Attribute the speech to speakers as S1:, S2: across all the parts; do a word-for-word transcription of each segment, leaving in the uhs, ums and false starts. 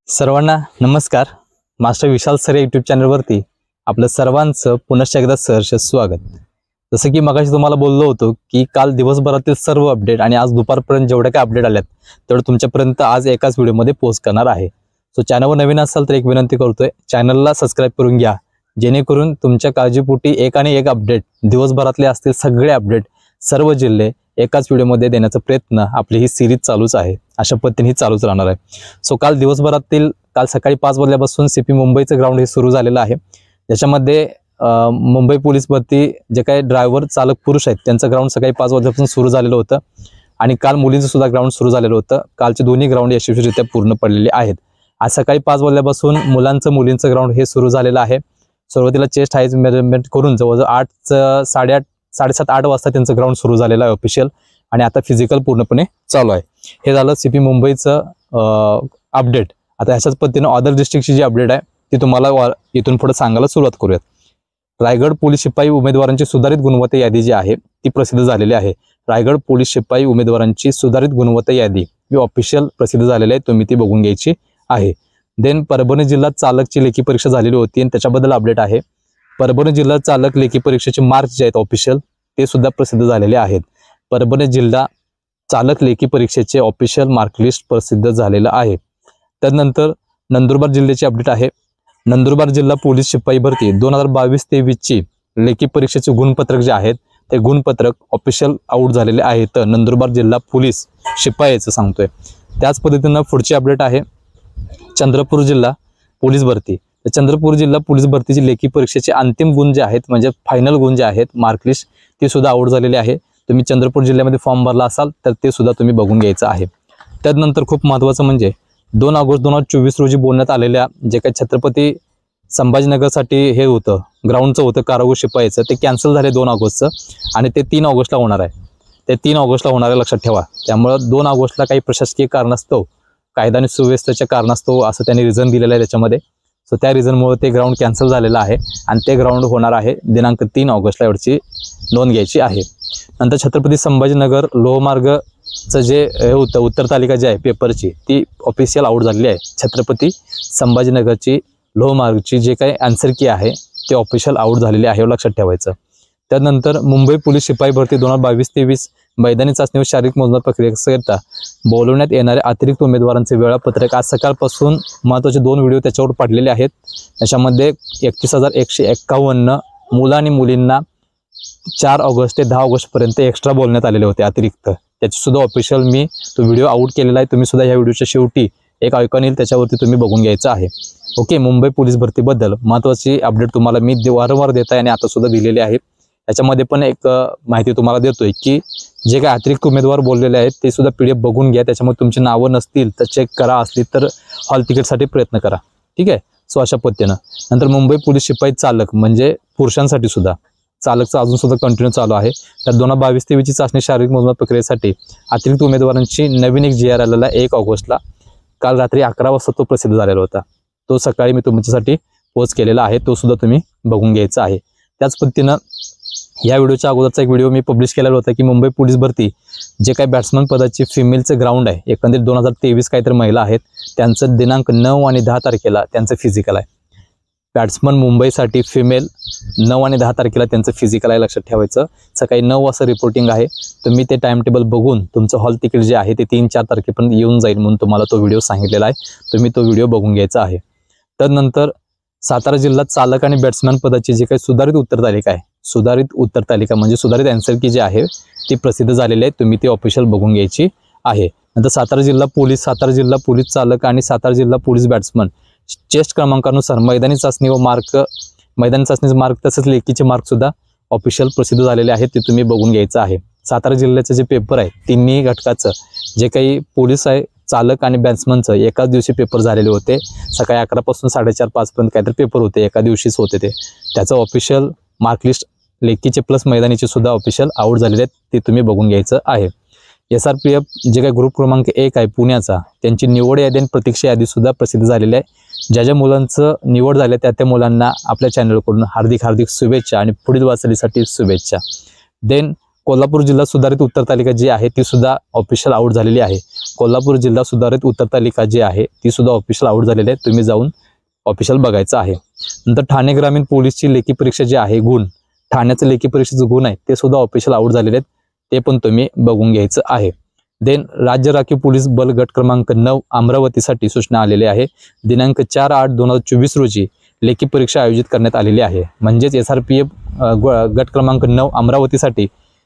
S1: सर्वांना नमस्कार। मास्टर विशाल sir YouTube चॅनलवरती आपलं सर्वांचं पुनश्च एकदा सहर्ष स्वागत। जसं की मगाशी तुम्हाला बोललो होतो की काल दिवसभरातील सर्व अपडेट आणि आज दुपारपर्यंत जेवढे काही अपडेट आलेत तेवढे तुमच्यापर्यंत आज एकाच व्हिडिओमध्ये पोस्ट करणार आहे। सो चॅनलवर नवीन असाल तर एक विनंती करतोय, चॅनलला सबस्क्राइब करून घ्या, जेणेकरून तुमच्या काळजीपोटी एक आणि एक अपडेट दिवसभरातले असतील सगळे अपडेट सर्व जिल्हे एकाच व्हिडिओमध्ये देण्याचा प्रयत्न आपली ही सिरीज चालूच आहे। अशा पद्धतीने चालूच राहणार आहे। सो काल दिवसभरातील काल सकाळी पाच वाजल्यापासून सीपी मुंबईचं ग्राउंड हे सुरू झालेलं आहे। ज्याच्यामध्ये मुंबई पोलीस भरती जे काही ड्रायव्हर चालक पुरुष आहेत त्यांचं ग्राउंड सकाळी पाच वाजल्यापासून सुरू झालेलं होतं आणि काल मुलींचं सुद्धा ग्राउंड सुरू झालेलं होतं। कालचे दोन्ही ग्राउंड यशस्वीरित्या पूर्ण पडलेले आहेत। आज सकाळी पाच वाजल्यापासून मुलांचं मुलींचं ग्राउंड हे सुरू झालेलं आहे। सुरुवातीला चेस्ट हाईट मेजरमेंट करून जवळजवर आठ साडेआठ साडेसात आठ वाजता त्यांचं ग्राउंड सुरू झालेलं आहे ऑफिशियल, आणि आता फिजिकल पूर्णपणे चालू आहे। हे झालं सीपी मुंबईचं अपडेट। आता ह्याच्याच पद्धतीने अदर डिस्ट्रिक्टची जी अपडेट आहे ती तुम्हाला इथून पुढे सांगायला सुरुवात करूयात। रायगड पोलीस शिपाई उमेदवारांची सुधारित गुणवत्ता यादी जी आहे ती प्रसिद्ध झालेली आहे। रायगड पोलीस शिपाई उमेदवारांची सुधारित गुणवत्ता यादी ही ऑफिशियल प्रसिद्ध झालेली आहे, तुम्ही ती बघून घ्यायची आहे। देन परभणी जिल्ह्यात चालकची लेखी परीक्षा झालेली होती आणि त्याच्याबद्दल अपडेट आहे। परभणी जिल्हा चालक लेखी परीक्षेचे मार्क्स जे आहेत ऑफिशियल ते सुद्धा प्रसिद्ध झालेले आहेत। परभणी जिल्हा चालक लेखी परीक्षेचे ऑफिशियल मार्क लिस्ट प्रसिद्ध झालेलं आहे। त्यानंतर नंदुरबार जिल्ह्याची अपडेट आहे। नंदुरबार जिल्हा पोलीस शिपाई भरती दोन हजार बावीस तेवीस ची लेखी परीक्षेचे गुणपत्रक जे आहेत ते गुणपत्रक ऑफिशियल आउट झालेले आहे। तर नंदुरबार जिल्हा पोलीस शिपाईचं सांगतोय। त्याच पद्धतीनं पुढची अपडेट आहे चंद्रपूर जिल्हा पोलीस भरती। चंद्रपूर जिल्हा पोलीस भरतीची लेखी परीक्षेचे अंतिम गुण जे आहेत म्हणजे फायनल गुण जे आहेत मार्कलिस्ट ते सुद्धा आउट झालेले आहे। तुम्ही चंद्रपूर जिल्ह्यामध्ये फॉर्म भरला असाल तर ते सुद्धा तुम्ही बघून घ्यायचं आहे। त्यानंतर खूप महत्त्वाचं म्हणजे दोन ऑगस्ट दोन हजार चोवीस रोजी बोलण्यात आलेल्या जे काही छत्रपती संभाजीनगरसाठी हे होतं ग्राउंडचं होतं कारागृह शिपाईचं ते कॅन्सल झाले दोन ऑगस्टचं आणि ते तीन ऑगस्टला होणार आहे। ते तीन ऑगस्टला होणार आहे, लक्षात ठेवा। त्यामुळं दोन ऑगस्टला काही प्रशासकीय कारणास्तव कायदा आणि सुव्यवस्थेच्या कारणास्तव असं त्यांनी रिझन दिलेलं आहे त्याच्यामध्ये। सो त्या रिझनमुळे ते ग्राउंड कॅन्सल झालेलं आहे आणि ते ग्राउंड होणार आहे दिनांक तीन ऑगस्टला, एवढची नोंद घ्यायची आहे। नंतर छत्रपती संभाजीनगर लोहमार्गचं जे हे होतं उत्तर तालिका जी आहे पेपरची ती ऑफिशियल आउट झालेली आहे। छत्रपती संभाजीनगरची लोहमार्गची जे काही आन्सर की आहे ते ऑफिशियल आउट झालेली आहे, लक्षात ठेवायचं। त्यानंतर मुंबई पोलीस शिपाई भरती दोन हजार बावीस तेवीस मैदानी चाचणी व शारीरिक मोजमाप प्रक्रियेकरिता बोलवण्यात येणारे अतिरिक्त उमेदवारांचे वेळापत्रक आज सकाळपासून महत्त्वाचे दोन व्हिडिओ त्याच्यावर पडलेले आहेत। त्याच्यामध्ये एकतीस हजार एकशे एक्कावन्न मुलं आणि मुलींना चार ऑगस्ट ते दहा ऑगस्ट पर्यंत एक्स्ट्रा बोलण्यात आलेले होते अतिरिक्त, त्याची सुद्धा ऑफिशियल मी तो व्हिडिओ आउट केलेला आहे। तुम्ही सुद्धा ह्या व्हिडिओच्या शेवटी एक आयकॉन येईल त्याच्यावरती तुम्ही बघून घ्यायचं आहे। ओके, मुंबई पोलीस भरतीबद्दल महत्त्वाची अपडेट तुम्हाला मी वारंवार देत आहे आणि आता सुद्धा दिलेली आहे। त्याच्यामध्ये पण एक माहिती तुम्हाला देतोय की जे काही अतिरिक्त उमेदवार बोललेले आहेत ते सुद्धा पी डी एफ बघून घ्या। त्याच्यामध्ये तुमची नावं नसतील तर चेक करा, असली तर हॉल तिकीटसाठी प्रयत्न करा, ठीक आहे। सो अशा पद्धतीनं नंतर मुंबई पोलीस शिपाई चालक म्हणजे पुरुषांसाठी सुद्धा चालकचं अजून सुद्धा कंटिन्यू चालू आहे। तर दोन हजार बावीस तेवीसची चाचणी शारीरिक मोजमाप प्रक्रियेसाठी अतिरिक्त उमेदवारांची नवीन एक जी आर आलेला एक ऑगस्टला काल रात्री अकरा वाजता तो प्रसिद्ध झालेला होता। तो सकाळी मी तुमच्यासाठी पोस्ट केलेला आहे, तो सुद्धा तुम्ही बघून घ्यायचा आहे। त्याच पद्धतीनं या व्हिडिओच्या अगोदरचा एक व्हिडिओ मी पब्लिश केलेला होता की मुंबई पोलीस भरती जे काही बॅट्समन पदाची फिमेलचं ग्राउंड आहे एकंदरीत दोन हजार तेवीस काहीतरी महिला आहेत त्यांचं दिनांक नऊ आणि दहा तारखेला त्यांचं फिजिकल आहे। बॅट्समन मुंबईसाठी फिमेल नऊ आणि दहा तारखेला त्यांचं फिजिकल आहे, लक्षात ठेवायचं। सकाळी नऊ वाजता रिपोर्टिंग आहे। तुम्ही ते टाइम टेबल बघून तुमचं हॉल तिकीट जे आहे ते तीन चार तारखेपर्यंत येऊन जाईल म्हणून तुम्हाला तो व्हिडिओ सांगितलेला आहे, तुम्ही तो व्हिडिओ बघून घ्यायचा आहे। त्यानंतर सातारा जिल्ह्यात चालक आणि बॅट्समॅन पदाची जी काही सुधारित उत्तर तालिका आहे, सुधारित उत्तर तालिका म्हणजे सुधारित आन्सर की जी आहे ती प्रसिद्ध झालेली आहे, तुम्ही ती ऑफिशियल बघून घ्यायची आहे। नंतर सातारा जिल्हा पोलीस सातारा जिल्हा पोलीस चालक आणि सातारा जिल्हा पोलीस बॅट्समन चेस्ट क्रमांकानुसार मैदानी चाचणी व मार्क मैदानी चाचणीचे मार्क तसेच लेखीचे मार्क सुद्धा ऑफिशियल प्रसिद्ध झालेले आहेत, ते तुम्ही बघून घ्यायचं आहे। सातारा जिल्ह्याचे जे पेपर आहे तिन्ही घटकाचं जे काही पोलीस आहे चालक आणि बॅट्समनचं एकाच दिवशी पेपर झालेले होते। सकाळी अकरा पासून साडेचार पाच पर्यंत काहीतरी पेपर होते, एका दिवशीच होते ते। त्याचं ऑफिशियल मार्कलिस्ट लेखीचे प्लस मैदानीचे सुद्धा ऑफिशियल आउट झालेले आहेत, ते तुम्ही बघून घ्यायचं आहे। एस आर पी एफ जे काही ग्रुप क्रमांक एक आहे पुण्याचा त्यांची निवड यादी आणि प्रतीक्षा यादी सुद्धा प्रसिद्ध झालेली आहे। ज्या ज्या मुलांचं निवड झाले त्या त्या मुलांना आपल्या चॅनलकडून हार्दिक हार्दिक शुभेच्छा आणि पुढील वाटचालीसाठी शुभेच्छा। देन कोल्हापूर जिल्हा सुधारित उत्तर तालिका जी आहे ती सुद्धा ऑफिशियल आउट झालेली आहे. कोल्हापूर जिल्हा सुधारित उत्तर तालिका जी आहे ती सुद्धा ऑफिशियल आउट झालेली आहे. तुम्ही जाऊन ऑफिशियल बघायचं आहे. नंतर ठाणे ग्रामीण पोलीसची लेखी परीक्षा जी आहे गुण, ठाण्याचं लेखी परीक्षेचं गुण आहे ते सुद्धा ऑफिशियल आउट झालेले आहेत. ते पण तुम्ही बघून घ्यायचं आहे. देन राज्य राखीव पोलीस बल गट क्रमांक नऊ अमरावतीसाठी सूचना आलेली आहे. दिनांक चार आठ दोन हजार चोवीस रोजी लेखी परीक्षा आयोजित करण्यात आलेली आहे. म्हणजेच एस आर पी एफ गट क्रमांक नऊ अमरावतीसाठी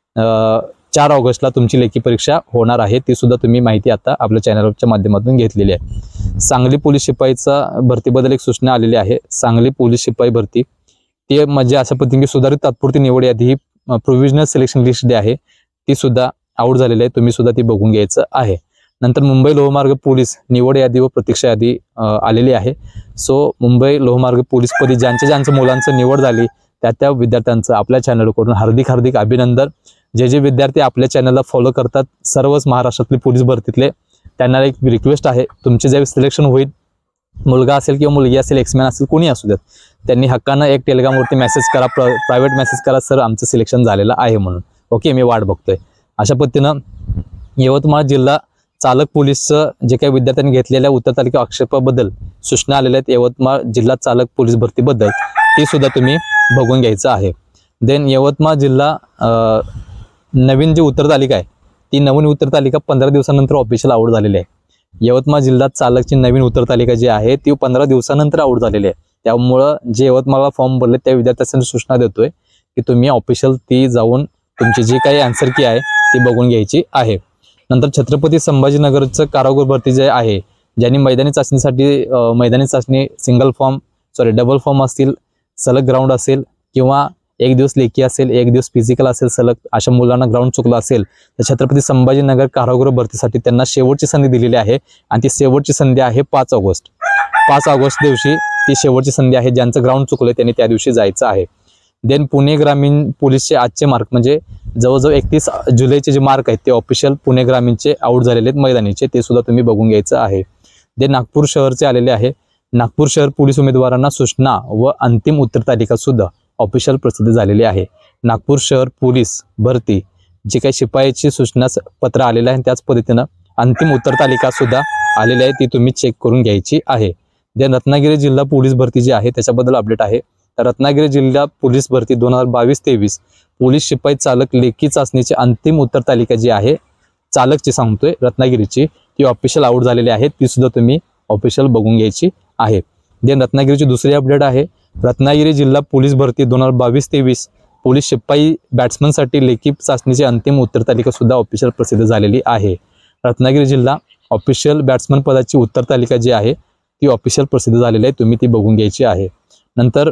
S1: चार ऑगस्टला तुमची लेखी परीक्षा होणार आहे. ती सुद्धा तुम्ही माहिती आता आपल्या चॅनलच्या माध्यमातून घेतलेली आहे. सांगली पोलीस शिपाईचा भरतीबद्दल एक सूचना आलेली आहे. सांगली पोलीस शिपाई भरती ते म्हणजे अशा पद्धतीने सुधारित तात्पुरती निवड यादी ही प्रोव्हिजनल सिलेक्शन लिस्ट जी आहे ती सुद्धा आउट झालेली आहे. तुम्ही सुद्धा ती बघून घ्यायचं आहे. नंतर मुंबई लोहमार्ग पोलीस निवड यादी व प्रतीक्षा यादी आलेली आहे. सो मुंबई लोहमार्ग पोलीस पदी ज्यांच्या ज्यांच्या मुलांचं निवड झाली त्या त्या विद्यार्थ्यांचं आपल्या चॅनलकडून हार्दिक हार्दिक अभिनंदन. जे जे विद्यार्थी आपल्या चॅनलला फॉलो करतात सर्वच महाराष्ट्रातले पोलीस भरतीतले त्यांना एक रिक्वेस्ट आहे, तुमचे ज्यावेळी सिलेक्शन होईल, मुलगा असेल किंवा मुलगी असेल, एक्समॅन असेल, कोणी असू देत, त्यांनी हक्कानं एक टेलिग्रामवरती मेसेज करा, प्रायव्हेट मेसेज करा, सर आमचं सिलेक्शन झालेलं आहे म्हणून. ओके, मी वाट बघतोय. अशा पद्धतीनं यवतमाळ जिल्हा चालक पोलीसचं जे काही विद्यार्थ्यांनी घेतलेल्या उत्तर तालिका आक्षेपाबद्दल सूचना आलेल्या आहेत यवतमाळ जिल्हा चालक पोलीस भरतीबद्दल, ती सुद्धा तुम्ही बघून घ्यायचं आहे. देन यवतमाळ जिल्हा नवीन जी उत्तर तालिका आहे ती नवीन उत्तर तालिका पंधरा दिवसानंतर ऑफिशियल आउट झालेली आहे. यवतमाळ जिल्हा चालकची नवीन उत्तर तालिका जी आहे ती पंधरा दिवसानंतर आउट झालेली आहे. त्यामुळं जे यवतमाळला फॉर्म भरले त्या विद्यार्थ्यांना सूचना देतोय की तुम्ही ऑफिशियल ती जाऊन तुमची जी काही आन्सर की आहे ती बघून घ्यायची आहे. नंतर छत्रपती संभाजीनगरचं कारागृह भरती जे आहे, ज्यांनी मैदानी चाचणीसाठी मैदानी चाचणी single form sorry double form असतील, सलग ग्राउंड असेल किंवा एक दिवस लेखी असेल, एक दिवस फिजिकल असेल सलग, अशा मुलांना ग्राउंड चुकलं असेल तर छत्रपती संभाजीनगर कारागृह भरतीसाठी त्यांना शेवटची संधी दिलेली आहे. आणि ती शेवटची संधी आहे पाच ऑगस्ट पाच ऑगस्ट दिवशी ती शेवटची संधी आहे. ज्यांचं ग्राउंड चुकलं त्यांनी त्या दिवशी जायचं आहे. देन पुणे ग्रामीण पोलीसचे आजचे मार्क म्हणजे जवळजवळ एकतीस जुलैचे जे मार्क आहेत ते ऑफिशियल पुणे ग्रामीणचे आउट झालेले आहेत मैदानीचे, ते सुद्धा तुम्ही बघून घ्यायचं आहे. देन नागपूर शहरचे आलेले आहे. नागपूर शहर पोलीस उमेदवारांना सूचना व अंतिम उत्तर तालिका सुद्धा ऑफिशियल प्रसिद्ध झालेली आहे. नागपूर शहर पोलीस भरती जे काही शिपायाची सूचना पत्र आलेलं आहे त्याच पद्धतीनं अंतिम उत्तर तालिका सुद्धा आलेली आहे, ती तुम्ही चेक करून घ्यायची आहे. देन रत्नागिरी जिल्हा पोलीस भरती जी आहे त्याच्याबद्दल अपडेट आहे. तर रत्नागिरी जिल्हा पोलीस भरती दोन हजार बावीस तेवीस पोलीस शिपाई चालक लेखी चाचणीची अंतिम उत्तर तालिका जी आहे चालकची सांगतोय रत्नागिरीची, ती ऑफिशियल आउट झालेली आहे. ती सुद्धा तुम्ही ऑफिशियल बघून घ्यायची आहे. देन रत्नागिरीची दुसरी अपडेट आहे. रत्नागिरी जिल्हा पोलीस भरती दोन हजार बावीस तेवीस पोलीस शिपाई बॅट्समनसाठी लेखी चाचणीची अंतिम उत्तर तालिका सुद्धा ऑफिशियल प्रसिद्ध झालेली आहे. रत्नागिरी जिल्हा ऑफिशियल बॅट्समन पदाची उत्तर तालिका जी आहे ती ऑफिशियल प्रसिद्ध झालेली आहे, तुम्ही ती बघून घ्यायची आहे. नंतर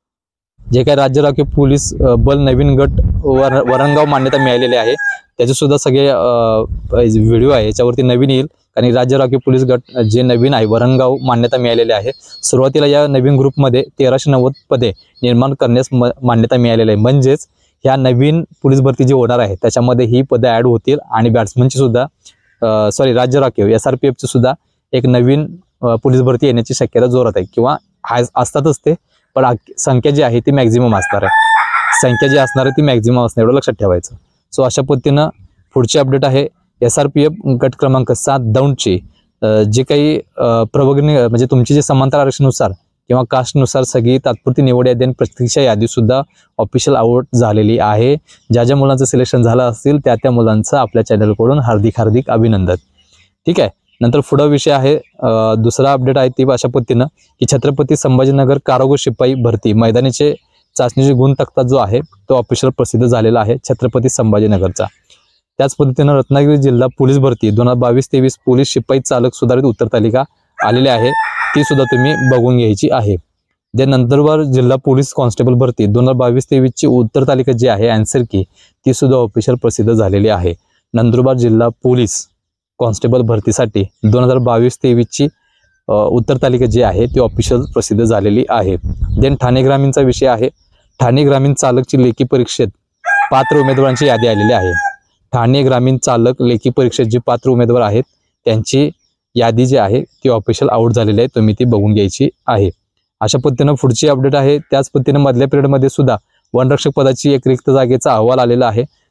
S1: जे काही राज्य राखीव पोलीस बल नवीन गट वर वरणगाव मान्यता मिळालेली आहे त्याचे सुद्धा सगळे व्हिडिओ आहे याच्यावरती नवीन येईल. आणि राज्य राखीव पोलीस गट जे नवीन आहे वरणगाव मान्यता मिळालेली आहे. सुरुवातीला या नवीन ग्रुपमध्ये तेराशे नव्वद पदे निर्माण करण्यास मान्यता मिळालेली आहे. म्हणजेच ह्या नवीन पोलीस भरती जी होणार आहे त्याच्यामध्ये ही पदे ॲड होतील आणि बॅट्समनची सुद्धा सॉरी राज्य राखीव एस आर पी एफची सुद्धा एक नवीन पोलीस भरती येण्याची शक्यता जोरात आहे. किंवा असतातच ते, पण संख्या जी आहे ती मॅक्झिमम असणार आहे. संख्या जी असणार आहे ती मॅक्झिमम असणार, एवढं लक्षात ठेवायचं. सो अशा पद्धतीनं पुढची अपडेट आहे एस आर पी एफ गट क्रमांक सात दौंडची जे काही प्रवर्गणी म्हणजे तुमची जे समांतर आरक्षणानुसार किंवा कास्टनुसार सगळी तात्पुरती निवड यादी आणि प्रतीक्षा यादी सुद्धा ऑफिशियल आउट झालेली आहे. ज्या ज्या मुलांचं सिलेक्शन झालं असतील त्या त्या मुलांचं आपल्या चॅनलकडून हार्दिक हार्दिक अभिनंदन. ठीक आहे. नंतर पुढा विषय आहे दुसरा अपडेट आहे ती अशा पद्धतीनं की छत्रपती संभाजीनगर कारागृह शिपाई भरती मैदानीचे चाचणीचे गुण तक्ता जो आहे तो ऑफिशियल प्रसिद्ध झालेला आहे छत्रपती संभाजीनगरचा. त्याच पद्धतीनं रत्नागिरी जिल्हा पोलीस भरती दोन हजार बावीस तेवीस पोलीस शिपाई चालक सुधारित उत्तर तालिका आलेली आहे, ती सुद्धा तुम्ही बघून घ्यायची आहे. जे नंतरबार जिल्हा पोलीस कॉन्स्टेबल भरती दोन हजार बावीस तेवीस ची उत्तर तालिका जी आहे आन्सर की ती सुद्धा ऑफिशियल प्रसिद्ध झालेली आहे. नंदुरबार जिल्हा पोलीस कॉन्स्टेबल भरतीसाठी दोन हजार बावीस तेवीस ची उत्तर तालिका जी आहे ती ऑफिशियल प्रसिद्ध झालेली आहे. देन ठाणे ग्रामीणचा विषय आहे. ठाणे ग्रामीण चालकची लेखी परीक्षेत पात्र उमेदवारांची यादी आलेली आहे. ठाणे ग्रामीण चालक लेखी परीक्षेत जे पात्र उमेदवार आहेत त्यांची यादी जी आहे ती ऑफिशियल आउट झालेली आहे, तुम्ही ती बघून घ्यायची आहे. अशा पद्धतीनं पुढची अपडेट आहे. त्याच पद्धतीने मधल्या पिरियडमध्ये सुद्धा वनरक्षक पदाची एक रिक्त जागेचा अहवाल आलेला आहे.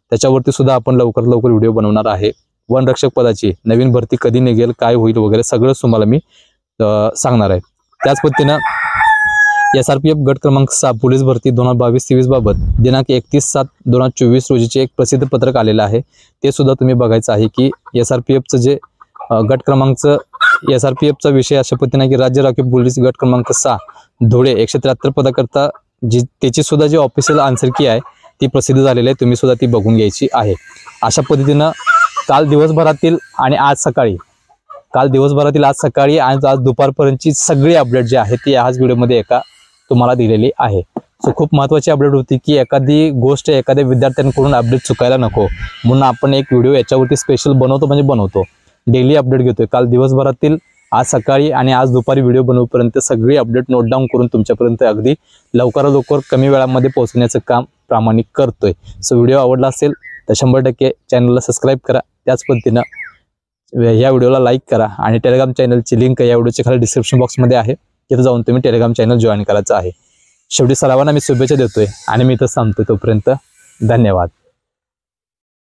S1: त्याच्यावरती सुद्धा आपण लवकर लवकर व्हिडिओ बनवणार आहे. वनरक्षक पदाची नवीन भरती कधी निघेल, काय होईल वगैरे सगळंच तुम्हाला मी सांगणार आहे. त्याच पद्धतीनं एस आर पी एफ गट क्रमांक सहा पोलीस भरती दोन हजार बावीस तेवीस बाबत दिनांक एकतीस सात दोन हजार चोवीस रोजीचे एक प्रसिद्ध पत्रक आलेलं आहे. ते सुद्धा तुम्ही बघायचं आहे की एस आर पी एफचं जे गट क्रमांकचं एस आर पी एफचा विषय अशा पद्धतीने की राज्य राखीव पोलीस गट क्रमांक सहा धुळे एकशे त्र्याहत्तर पदाकरता जी त्याची सुद्धा जी ऑफिशियल आन्सर की आहे ती प्रसिद्ध झालेली आहे. तुम्ही सुद्धा ती बघून घ्यायची आहे. अशा पद्धतीनं काल दिवसभरातील आणि आज सकाळी काल दिवसभरातील आज सकाळी आणि आज दुपारपर्यंतची सगळी अपडेट जी आहे ती ह्याच व्हिडिओमध्ये एका तुम्हाला दिलेली आहे. सो खूप महत्त्वाची अपडेट होती की एखादी गोष्ट एखाद्या विद्यार्थ्यांकडून अपडेट चुकायला नको म्हणून आपण एक व्हिडिओ याच्यावरती स्पेशल बनवतो म्हणजे बनवतो. डेली अपडेट घेतोय. काल दिवसभरातील आज सकाळी आणि आज दुपारी व्हिडिओ बनवूपर्यंत सगळी अपडेट नोट डाऊन करून तुमच्यापर्यंत अगदी लवकरात लवकर कमी वेळामध्ये पोहोचण्याचं काम प्रामाणिक करतोय. सो व्हिडिओ आवडला असेल तर शंभर टक्के चॅनलला सबस्क्राईब करा. त्याच पद्धतीनं या व्हिडिओला लाईक करा आणि टेलिग्राम चॅनलची लिंक या व्हिडिओच्या खाली डिस्क्रिप्शन बॉक्समध्ये आहे. तिथे जाऊन तुम्ही टेलिग्राम चॅनल जॉईन करायचं आहे. शेवटी सर्वांना मी शुभेच्छा देतोय आणि मी इथं थांबतोय. तोपर्यंत धन्यवाद.